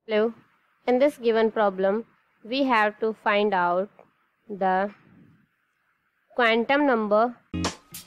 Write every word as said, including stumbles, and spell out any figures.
Hello. In this given problem, we have to find out the quantum number